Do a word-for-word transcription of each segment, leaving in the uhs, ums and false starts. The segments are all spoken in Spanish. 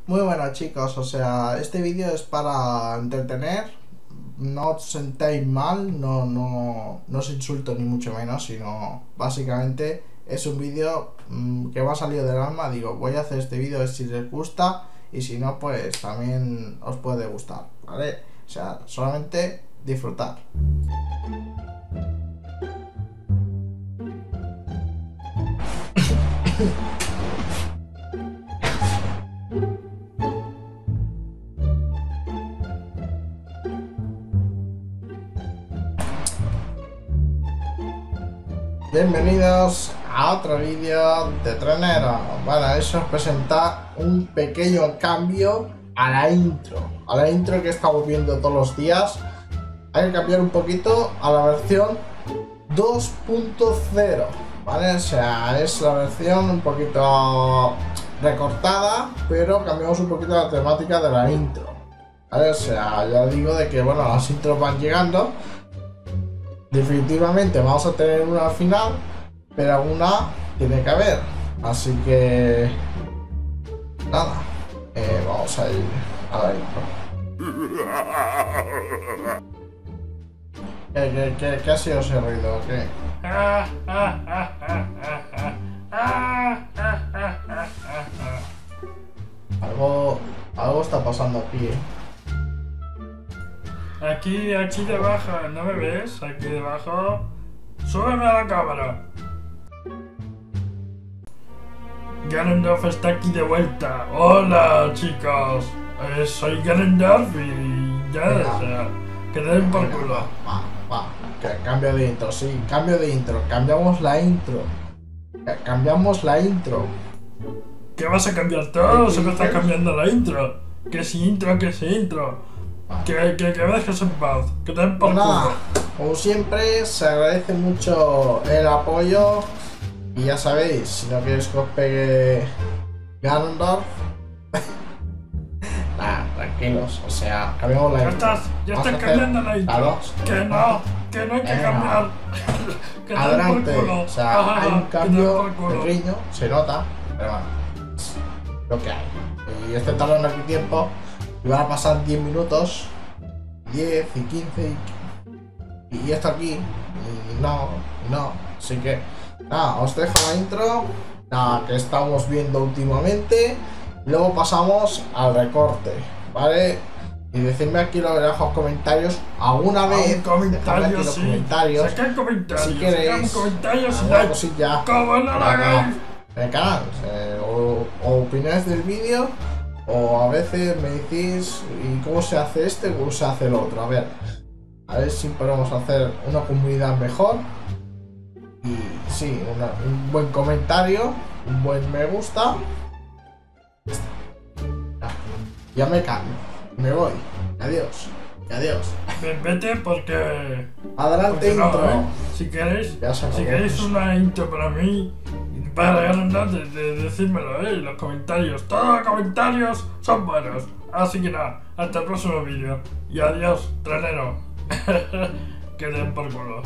Muy bueno, chicos, o sea, este vídeo es para entretener, no os sentéis mal, no, no, no os insulto ni mucho menos, sino básicamente es un vídeo mmm, que me ha salido del alma. Digo, voy a hacer este vídeo a ver si les gusta, y si no, pues también os puede gustar, ¿vale? O sea, solamente disfrutar. Bienvenidos a otro vídeo de Trenero. Bueno, eso es presentar un pequeño cambio a la intro. A la intro que estamos viendo todos los días. Hay que cambiar un poquito a la versión dos punto cero, ¿vale? O sea, es la versión un poquito recortada, pero cambiamos un poquito la temática de la intro, ¿vale? O sea, ya digo de que, bueno, las intros van llegando. Definitivamente vamos a tener una al final, pero una tiene que haber. Así que nada, eh, vamos a ir a la intro. ¿Qué, qué, qué, qué ha sido ese ruido? ¿Qué? Algo, algo está pasando aquí, ¿eh? Aquí, aquí debajo, ¿no me ves? Aquí debajo. ¡Súbeme a la cámara! Ganondorf está aquí de vuelta. ¡Hola, chicos! Eh, soy Ganondorf y ya, Venga. o sea, que den por Venga, culo. va, va, que cambio de intro, sí, cambio de intro, cambiamos la intro. Ca- Cambiamos la intro. ¿Qué vas a cambiar todo? ¿Qué Se me está dices? cambiando la intro. Que si intro, que si intro. Que, que, que me dejes en paz. Que te den por Pues nada, culo. como siempre, se agradece mucho el apoyo. Y ya sabéis, si no queréis que os pegue Ganondorf, nada, tranquilos, o sea, cambiamos la Ya intro. estás, ya Vamos a estás hacer- cambiando la intro. Claro. Que no, que no hay que Venga. cambiar. Que te den por Adelante, culo. o sea, Ajá, hay un que te den cambio por culo. pequeño, se nota, pero bueno, es lo que hay. Y este tardando aquí tiempo, y van a pasar diez minutos, diez y quince y, y esto aquí, y no, y no, así que nada, os dejo la intro, nada, que estamos viendo últimamente, y luego pasamos al recorte, ¿vale? Y decidme aquí lo en los comentarios alguna A vez, un comentario, dejadme aquí los sí. comentarios. Sacar comentarios. Si queréis, sacar comentarios y alguna like. cosilla Como no lo para acá hagáis. en el canal, eh, o, o opináis del vídeo, o a veces me decís y cómo se hace este, cómo se hace el otro. A ver, a ver si podemos hacer una comunidad mejor. Y sí, una- un buen comentario, un buen me gusta. Ah, ya me cambio, me voy, adiós, y adiós. Ven, Vete porque. Adelante, porque no, intro. ¿eh? Si queréis, Ya se acabó. si queréis una intro para mí, para ganar, de, de, decírmelo, ¿eh? En los comentarios. Todos los comentarios son buenos. Así que nada, hasta el próximo vídeo. Y adiós, trenero. Que den por culo.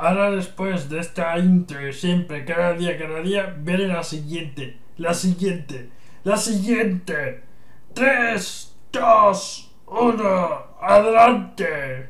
ahora después de esta intro, siempre, cada día, cada día, viene la siguiente, la siguiente, la siguiente. tres, dos, uno, adelante.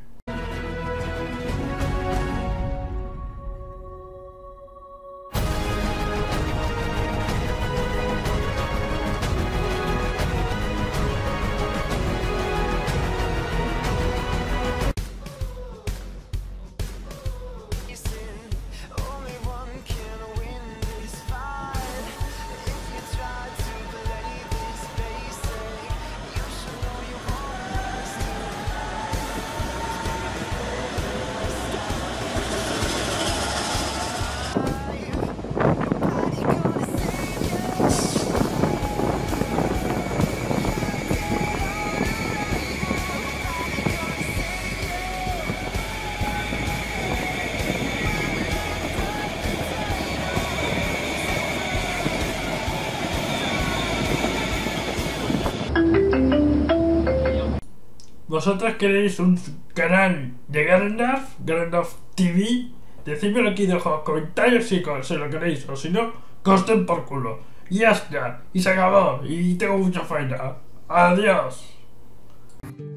¿Vosotros queréis un canal de Garandalf, Garandalf T V? Decídmelo aquí debajo en los comentarios si se lo queréis, o si no, costen por culo. Y ya está, y se acabó, y tengo mucha faena. Adiós.